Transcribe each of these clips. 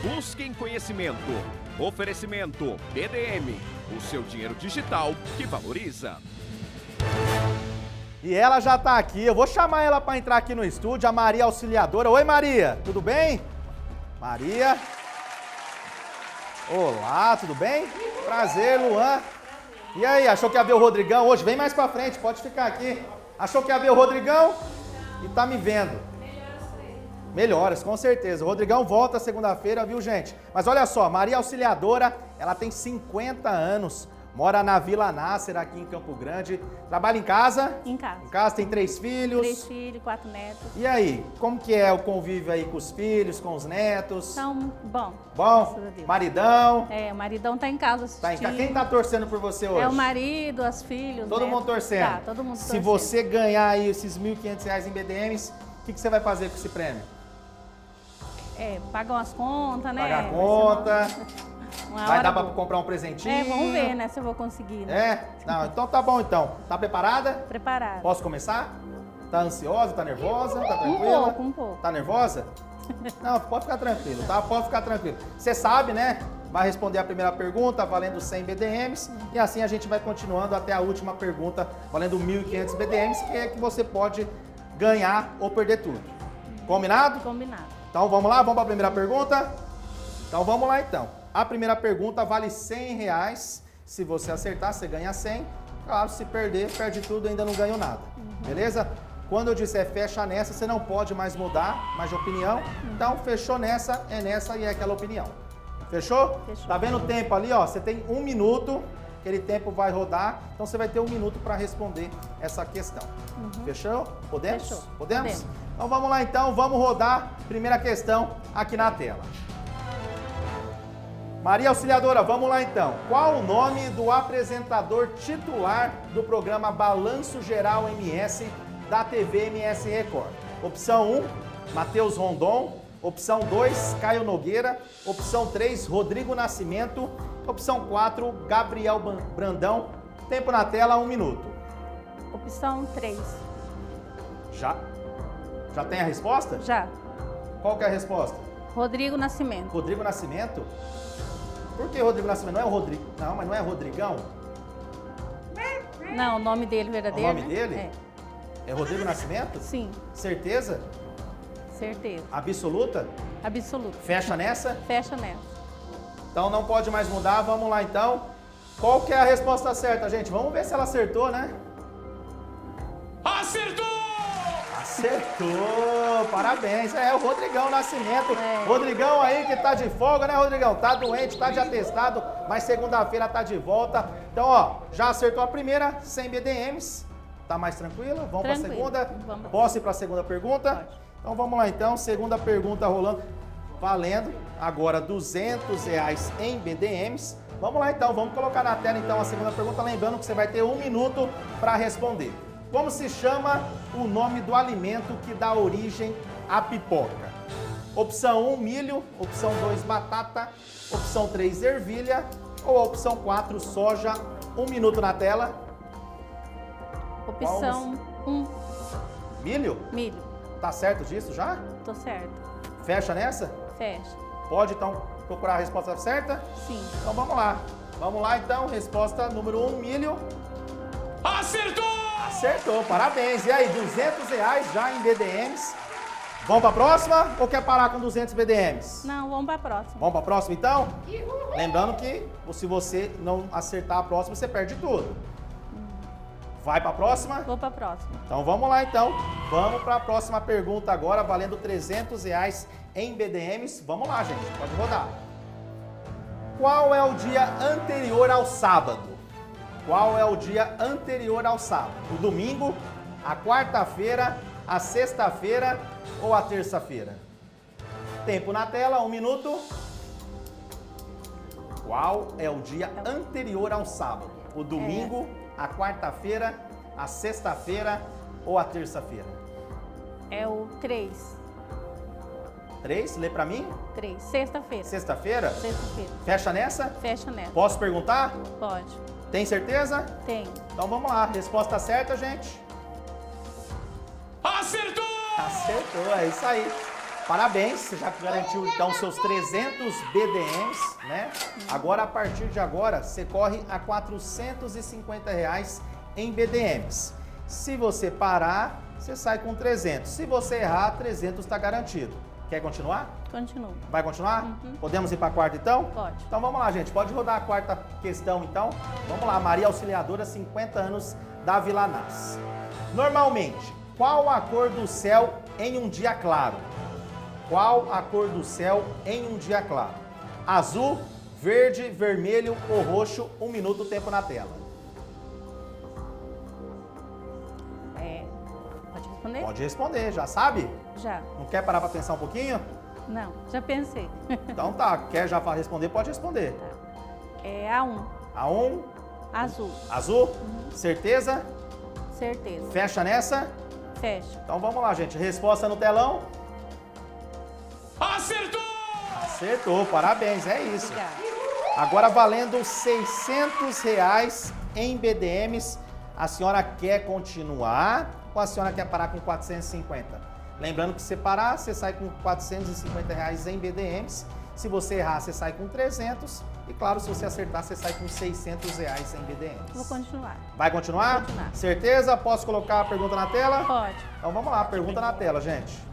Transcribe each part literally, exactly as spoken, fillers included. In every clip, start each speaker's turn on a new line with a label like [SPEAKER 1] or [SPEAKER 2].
[SPEAKER 1] Busquem conhecimento. Oferecimento B D M, o seu dinheiro digital que valoriza.
[SPEAKER 2] E ela já tá aqui, eu vou chamar ela para entrar aqui no estúdio, a Maria Auxiliadora. Oi, Maria, tudo bem? Maria. Olá, tudo bem? Prazer, Luan. E aí, achou que ia ver o Rodrigão hoje? Vem mais pra frente, pode ficar aqui. Achou que ia ver o Rodrigão e tá me vendo. Melhoras, com certeza. O Rodrigão volta segunda-feira, viu, gente? Mas olha só, Maria Auxiliadora, ela tem cinquenta anos. Mora na Vila Nácer, aqui em Campo Grande. Trabalha em casa?
[SPEAKER 3] Em casa.
[SPEAKER 2] Em casa, tem três filhos?
[SPEAKER 3] Três filhos, quatro netos.
[SPEAKER 2] E aí, como que é o convívio aí com os filhos, com os netos?
[SPEAKER 3] Então, bom.
[SPEAKER 2] Bom? Maridão?
[SPEAKER 3] É, o maridão tá em casa assistindo.
[SPEAKER 2] Tá em casa. Quem tá torcendo por você hoje?
[SPEAKER 3] É o marido, as filhas,
[SPEAKER 2] Todo
[SPEAKER 3] netos.
[SPEAKER 2] mundo torcendo?
[SPEAKER 3] Tá, todo mundo torcendo.
[SPEAKER 2] Se você ganhar aí esses mil e quinhentos reais em B D Ms, o que, que você vai fazer com esse prêmio?
[SPEAKER 3] É, pagar umas contas, né?
[SPEAKER 2] Pagar a conta.
[SPEAKER 3] Uma
[SPEAKER 2] Vai dar pra
[SPEAKER 3] boa.
[SPEAKER 2] comprar um presentinho?
[SPEAKER 3] É, vamos ver, né, se eu vou conseguir, né?
[SPEAKER 2] É? Não, então tá bom então. Tá preparada?
[SPEAKER 3] Preparada.
[SPEAKER 2] Posso começar? Tá ansiosa? Tá nervosa? Tá
[SPEAKER 3] Um
[SPEAKER 2] tranquila?
[SPEAKER 3] pouco, um pouco.
[SPEAKER 2] Tá nervosa? Não, pode ficar tranquilo, tá? Pode ficar tranquilo. Você sabe, né? Vai responder a primeira pergunta valendo cem B D Ms e assim a gente vai continuando até a última pergunta valendo mil e quinhentos B D Ms, que é que você pode ganhar ou perder tudo. Combinado?
[SPEAKER 3] Combinado.
[SPEAKER 2] Então vamos lá, vamos para a primeira pergunta? Então vamos lá então. A primeira pergunta vale cem reais. Se você acertar, você ganha cem. Claro, se perder, perde tudo, ainda não ganhou nada. Uhum. Beleza? Quando eu disser fecha nessa, você não pode mais mudar mais de opinião. Uhum. Então, fechou nessa, é nessa e é aquela opinião. Fechou?
[SPEAKER 3] Fechou.
[SPEAKER 2] Tá vendo o tempo ali, ó? Você tem um minuto, aquele tempo vai rodar. Então, você vai ter um minuto para responder essa questão. Uhum. Fechou? Podemos?
[SPEAKER 3] Fechou.
[SPEAKER 2] Podemos?
[SPEAKER 3] Podemos.
[SPEAKER 2] Então, vamos lá então. Vamos rodar. Primeira questão aqui na tela. Maria Auxiliadora, vamos lá então. Qual o nome do apresentador titular do programa Balanço Geral M S da T V M S Record? Opção um, Matheus Rondon. Opção dois, Caio Nogueira. Opção três, Rodrigo Nascimento. Opção quatro, Gabriel Brandão. Tempo na tela, um minuto.
[SPEAKER 3] Opção três.
[SPEAKER 2] Já? Já tem a resposta?
[SPEAKER 3] Já.
[SPEAKER 2] Qual que é a resposta?
[SPEAKER 3] Rodrigo Nascimento.
[SPEAKER 2] Rodrigo Nascimento? Por que Rodrigo Nascimento? Não é o Rodrigo? Não, mas não é Rodrigão?
[SPEAKER 3] Não, o nome dele verdadeiro,
[SPEAKER 2] O nome
[SPEAKER 3] né?
[SPEAKER 2] dele?
[SPEAKER 3] É.
[SPEAKER 2] É Rodrigo Nascimento?
[SPEAKER 3] Sim,
[SPEAKER 2] Certeza?
[SPEAKER 3] certeza.
[SPEAKER 2] Absoluta?
[SPEAKER 3] Absoluto.
[SPEAKER 2] Fecha nessa?
[SPEAKER 3] Fecha nessa.
[SPEAKER 2] Então não pode mais mudar, vamos lá então. Qual que é a resposta certa, gente? Vamos ver se ela acertou, né?
[SPEAKER 1] Acertou!
[SPEAKER 2] Acertou! Parabéns! É o Rodrigão Nascimento.
[SPEAKER 3] É.
[SPEAKER 2] Rodrigão aí que tá de folga, né, Rodrigão? Tá doente, tá de atestado, mas segunda-feira tá de volta. Então, ó, já acertou a primeira, cem B D Ms. Tá mais tranquila? Vamos para a
[SPEAKER 3] Tranquilo.
[SPEAKER 2] segunda?
[SPEAKER 3] Vamos.
[SPEAKER 2] Posso ir para a segunda pergunta?
[SPEAKER 3] Pode.
[SPEAKER 2] Então vamos lá então, segunda pergunta rolando, valendo agora duzentos reais em B D Ms. Vamos lá então, vamos colocar na tela então a segunda pergunta, lembrando que você vai ter um minuto para responder. Como se chama o nome do alimento que dá origem à pipoca? Opção um, milho. Opção dois, batata. Opção três, ervilha. Ou a opção quatro, soja. Um minuto na tela.
[SPEAKER 3] Opção um,
[SPEAKER 2] Milho?
[SPEAKER 3] milho.
[SPEAKER 2] Tá certo disso já?
[SPEAKER 3] Tô certo.
[SPEAKER 2] Fecha nessa?
[SPEAKER 3] Fecha.
[SPEAKER 2] Pode então procurar a resposta certa?
[SPEAKER 3] Sim.
[SPEAKER 2] Então vamos lá. Vamos lá então, resposta número um, milho.
[SPEAKER 1] Acertou!
[SPEAKER 2] Acertou, parabéns. E aí, duzentos reais já em B D Ms. Vamos para a próxima ou quer parar com duzentos B D Ms?
[SPEAKER 3] Não, vamos pra próxima.
[SPEAKER 2] Vamos para a próxima então? Lembrando que se você não acertar a próxima, você perde tudo. Vai para a próxima?
[SPEAKER 3] Vou pra próxima.
[SPEAKER 2] Então vamos lá então. Vamos para a próxima pergunta agora, valendo trezentos reais em B D Ms. Vamos lá, gente, pode rodar. Qual é o dia anterior ao sábado? Qual é o dia anterior ao sábado? O domingo, a quarta-feira, a sexta-feira ou a terça-feira? Tempo na tela, um minuto. Qual é o dia anterior ao sábado? O domingo, a quarta-feira, a sexta-feira ou a terça-feira?
[SPEAKER 3] É o três.
[SPEAKER 2] Três, lê pra mim.
[SPEAKER 3] Três. Sexta-feira.
[SPEAKER 2] Sexta-feira?
[SPEAKER 3] Sexta-feira.
[SPEAKER 2] Fecha nessa?
[SPEAKER 3] Fecha nessa.
[SPEAKER 2] Posso perguntar?
[SPEAKER 3] Pode.
[SPEAKER 2] Tem certeza?
[SPEAKER 3] Tem.
[SPEAKER 2] Então vamos lá, resposta certa, gente.
[SPEAKER 1] Acertou!
[SPEAKER 2] Acertou, é isso aí. Parabéns, você já garantiu então seus trezentos B D Ms, né? Agora, a partir de agora, você corre a quatrocentos e cinquenta reais em B D Ms. Se você parar, você sai com trezentos. Se você errar, trezentos está garantido. Quer continuar?
[SPEAKER 3] Continua.
[SPEAKER 2] Vai continuar?
[SPEAKER 3] Uhum.
[SPEAKER 2] Podemos ir para a quarta então?
[SPEAKER 3] Pode.
[SPEAKER 2] Então vamos lá, gente. Pode rodar a quarta questão então. Vamos lá, Maria Auxiliadora, cinquenta anos, da Vila Nas. Normalmente, qual a cor do céu em um dia claro? Qual a cor do céu em um dia claro? Azul, verde, vermelho ou roxo? Um minuto, tempo na tela.
[SPEAKER 3] É, pode responder?
[SPEAKER 2] Pode responder, já sabe?
[SPEAKER 3] Já.
[SPEAKER 2] Não quer parar para pensar um pouquinho?
[SPEAKER 3] Não, já pensei.
[SPEAKER 2] Então tá, quer já responder? Pode responder.
[SPEAKER 3] Tá. É A um,
[SPEAKER 2] A um,
[SPEAKER 3] azul.
[SPEAKER 2] azul, certeza?
[SPEAKER 3] Certeza.
[SPEAKER 2] Fecha nessa?
[SPEAKER 3] Fecha.
[SPEAKER 2] Então vamos lá, gente. Resposta no telão?
[SPEAKER 1] Acertou!
[SPEAKER 2] Acertou, parabéns, é isso.
[SPEAKER 3] Obrigada.
[SPEAKER 2] Agora valendo seiscentos reais em B D Ms. A senhora quer continuar ou a senhora quer parar com quatrocentos e cinquenta? Lembrando que se parar, você sai com quatrocentos e cinquenta reais em B D Ms. Se você errar, você sai com trezentos. E claro, se você acertar, você sai com seiscentos reais em B D Ms.
[SPEAKER 3] Vou continuar.
[SPEAKER 2] Vai continuar?
[SPEAKER 3] Vou continuar.
[SPEAKER 2] Certeza? Posso colocar a pergunta na tela?
[SPEAKER 3] Pode.
[SPEAKER 2] Então vamos lá, pergunta na tela, gente.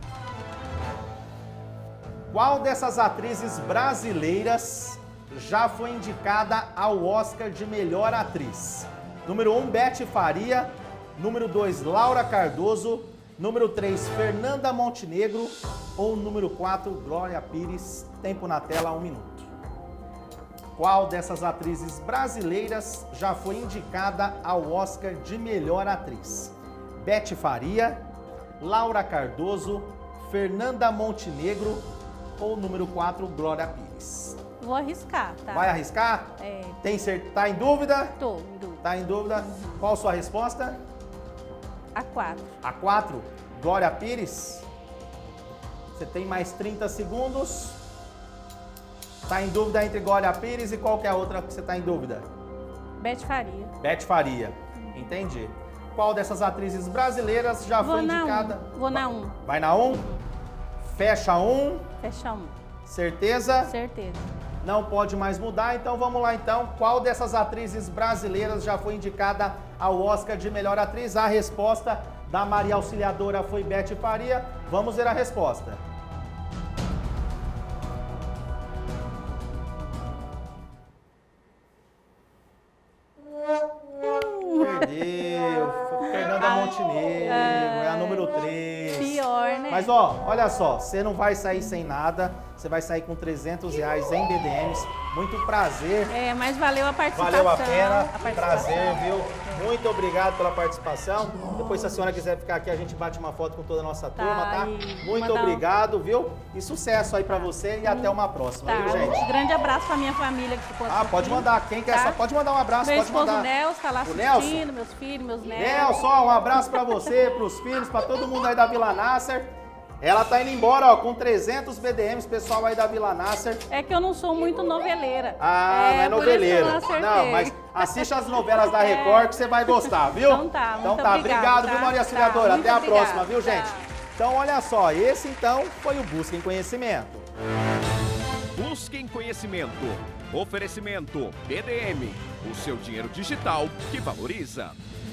[SPEAKER 2] Qual dessas atrizes brasileiras já foi indicada ao Oscar de melhor atriz? Número um, Beth Faria. Número dois, Laura Cardoso. Número três, Fernanda Montenegro. Ou número quatro, Glória Pires. Tempo na tela, um minuto. Qual dessas atrizes brasileiras já foi indicada ao Oscar de melhor atriz? Beth Faria, Laura Cardoso, Fernanda Montenegro ou número quatro, Glória Pires?
[SPEAKER 3] Vou arriscar, tá?
[SPEAKER 2] Vai arriscar?
[SPEAKER 3] É,
[SPEAKER 2] Tem certeza? Tá em dúvida?
[SPEAKER 3] tô, em dúvida.
[SPEAKER 2] Tá em dúvida? Qual a sua resposta?
[SPEAKER 3] A quatro.
[SPEAKER 2] A quatro, Glória Pires? Você tem mais trinta segundos. Tá em dúvida entre Glória Pires e qual que é a outra que você tá em dúvida?
[SPEAKER 3] Beth Faria.
[SPEAKER 2] Beth Faria. Entendi. Qual dessas atrizes brasileiras já
[SPEAKER 3] Vou
[SPEAKER 2] foi
[SPEAKER 3] na
[SPEAKER 2] indicada?
[SPEAKER 3] um. Vou na um.
[SPEAKER 2] Vai na um? Fecha um.
[SPEAKER 3] Fecha um.
[SPEAKER 2] Certeza?
[SPEAKER 3] Certeza.
[SPEAKER 2] Não pode mais mudar, então vamos lá então. Qual dessas atrizes brasileiras já foi indicada ao Oscar de melhor atriz? A resposta da Maria Auxiliadora foi Beth Faria. Vamos ver a resposta. Perdeu. Foi Fernanda Montenegro, é a número três.
[SPEAKER 3] Pior, né?
[SPEAKER 2] Mas ó, olha só, você não vai sair sem nada, você vai sair com trezentos reais em B D Ms. Muito prazer.
[SPEAKER 3] É, mas valeu a participação.
[SPEAKER 2] Valeu a pena,
[SPEAKER 3] a participação.
[SPEAKER 2] prazer, viu? Muito obrigado pela participação. Depois, se a senhora quiser ficar aqui, a gente bate uma foto com toda a nossa
[SPEAKER 3] Tá,
[SPEAKER 2] turma, tá?
[SPEAKER 3] e
[SPEAKER 2] Muito
[SPEAKER 3] mandar um-
[SPEAKER 2] obrigado, viu? E sucesso aí pra você e até uma próxima,
[SPEAKER 3] Tá,
[SPEAKER 2] viu, gente?
[SPEAKER 3] um grande abraço pra minha família que ficou
[SPEAKER 2] Ah, pode
[SPEAKER 3] assistindo,
[SPEAKER 2] mandar. Quem quer
[SPEAKER 3] tá?
[SPEAKER 2] só pode mandar um abraço,
[SPEAKER 3] Meu
[SPEAKER 2] pode
[SPEAKER 3] esposo
[SPEAKER 2] mandar.
[SPEAKER 3] Nelson tá lá
[SPEAKER 2] O
[SPEAKER 3] assistindo,
[SPEAKER 2] Nelson?
[SPEAKER 3] meus filhos, meus netos.
[SPEAKER 2] Nelson, um abraço pra você, pros filhos, pra todo mundo aí da Vila Nasser. Ela tá indo embora, ó, com trezentos B D Ms, pessoal aí da Vila Nasser.
[SPEAKER 3] É que eu não sou muito noveleira.
[SPEAKER 2] Ah, não é
[SPEAKER 3] por isso que eu
[SPEAKER 2] noveleira.
[SPEAKER 3] não acertei.
[SPEAKER 2] Não, mas assiste as novelas da Record que você vai gostar, viu?
[SPEAKER 3] Então tá, muito
[SPEAKER 2] Então tá,
[SPEAKER 3] obrigada,
[SPEAKER 2] obrigado,
[SPEAKER 3] tá?
[SPEAKER 2] viu, Maria
[SPEAKER 3] Tá,
[SPEAKER 2] Auxiliadora?
[SPEAKER 3] muito
[SPEAKER 2] Até a
[SPEAKER 3] obrigada,
[SPEAKER 2] próxima, viu,
[SPEAKER 3] tá.
[SPEAKER 2] gente? Então, olha só, esse então foi o Busquem Conhecimento.
[SPEAKER 1] Busquem conhecimento. Oferecimento B D M, o seu dinheiro digital que valoriza.